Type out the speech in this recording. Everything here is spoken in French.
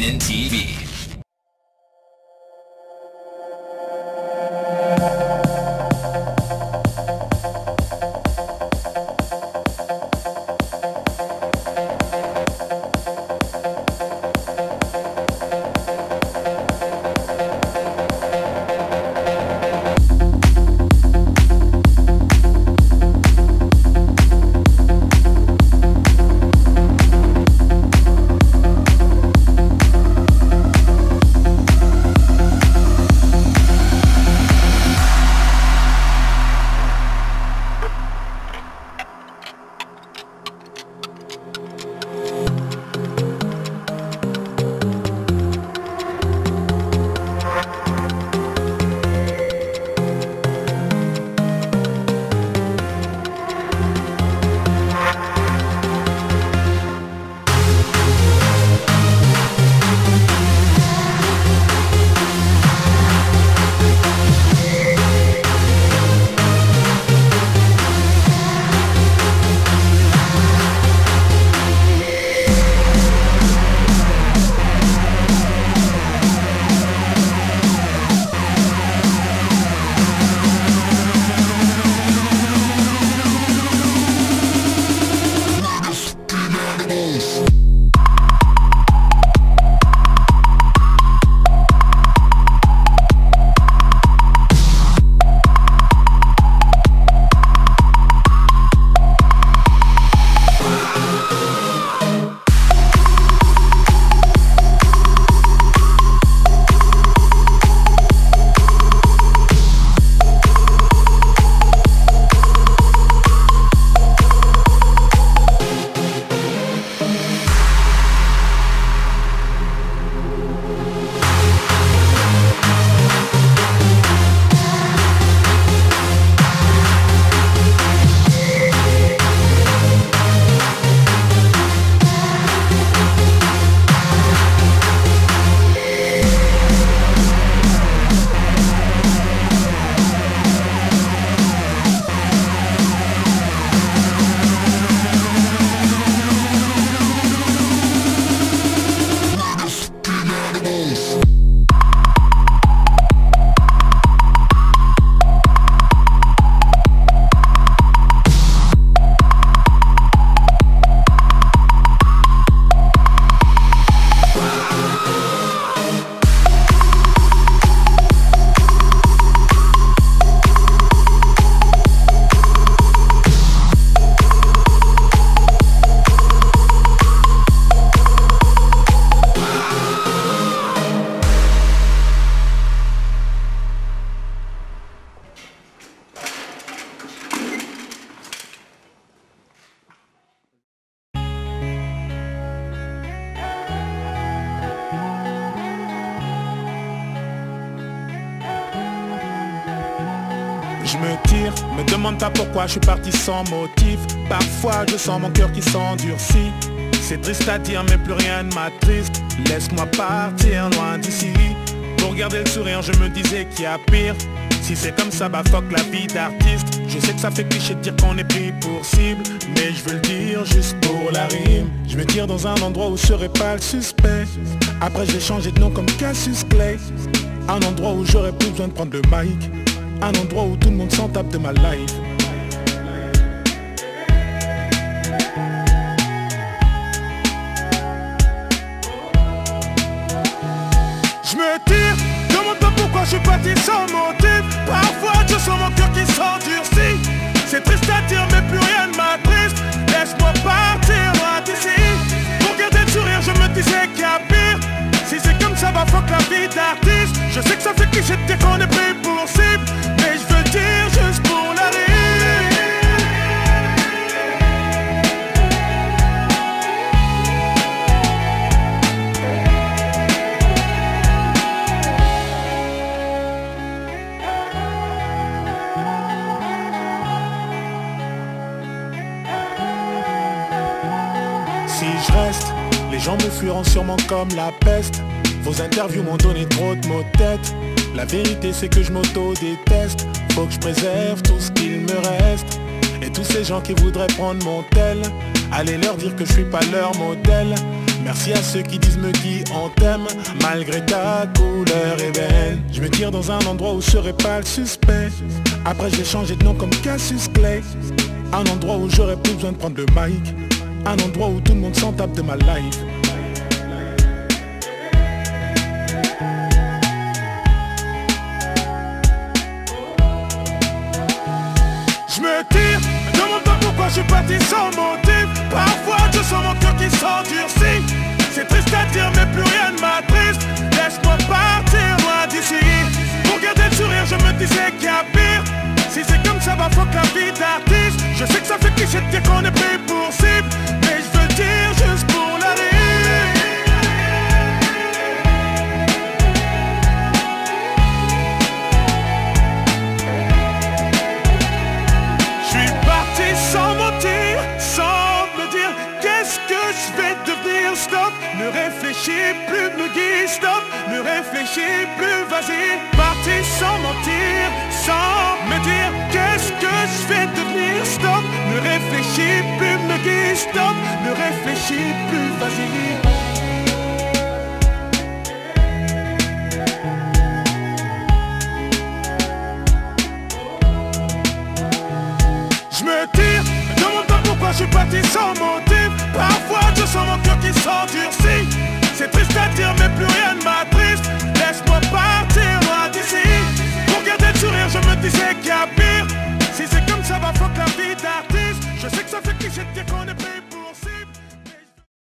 Spin TV. Je me tire, me demande pas pourquoi je suis parti sans motif. Parfois je sens mon cœur qui s'endurcit. C'est triste à dire mais plus rien ne m'attriste. Laisse-moi partir loin d'ici. Pour garder le sourire je me disais qu'il y a pire. Si c'est comme ça bah fuck la vie d'artiste. Je sais que ça fait cliché de dire qu'on est pris pour cible, mais je veux le dire juste pour la rime. Je me tire dans un endroit où je serai pas le suspect. Après j'ai changé de nom comme Cassius Clay. Un endroit où j'aurais plus besoin de prendre le mic. Un endroit où tout le monde s'en tape de ma life. Je me tire, demande pas pourquoi je suis parti sans motif. Parfois je sens mon cœur qui s'endurcit. C'est triste à dire mais plus rien ne m'attriste. Laisse-moi partir loin d'ici. Pour garder le sourire je me disais qu'il y a pire. Si c'est comme ça va fuck la vie d'artiste. Je sais que ça fait cliché de dire qu'on est pris pour cible, mais je veux le dire juste pour la rime. Si je reste, les gens me fuiront sûrement comme la peste. Vos interviews m'ont donné trop de maux de tête. La vérité c'est que je m'auto-déteste. Faut que je préserve tout ce qu'il me reste. Et tous ces gens qui voudraient prendre mon tel, Allez leur dire que je suis pas leur modèle. Merci à ceux qui disent me qui on t'aime, malgré ta couleur ébène. Je me tire dans un endroit où je serai pas le suspect. Après j'ai changé de nom comme Cassius Clay. Un endroit où j'aurais plus besoin de prendre le mic. Un endroit où tout le monde s'en tape de ma life. Je me tire, me demande pas pourquoi je suis parti sans motif. Parfois je sens mon cœur qui s'endurcit. C'est triste à dire mais plus rien ne m'attriste. Laisse-moi partir loin d'ici. Pour garder le sourire je me disais qu'il y a pire. Si c'est comme ça va fuck la vie d'artiste. Je sais que ça fait cliché de dire qu'on est pris pour cible, mais je veux dire juste pour la rire. Je suis parti sans mentir, sans me dire qu'est-ce que je vais devenir. Stop, ne réfléchis plus, me guide. Stop, ne réfléchis plus, vas-y. Parti sans mentir, sans me dire qu'est-ce que je vais devenir. Stop, ne réfléchis plus, me guide. Stop, ne réfléchis plus, vas-y. Je me tire, me demande pas pourquoi je suis parti sans motif. Parfois je sens mon cœur qui s'endurcit.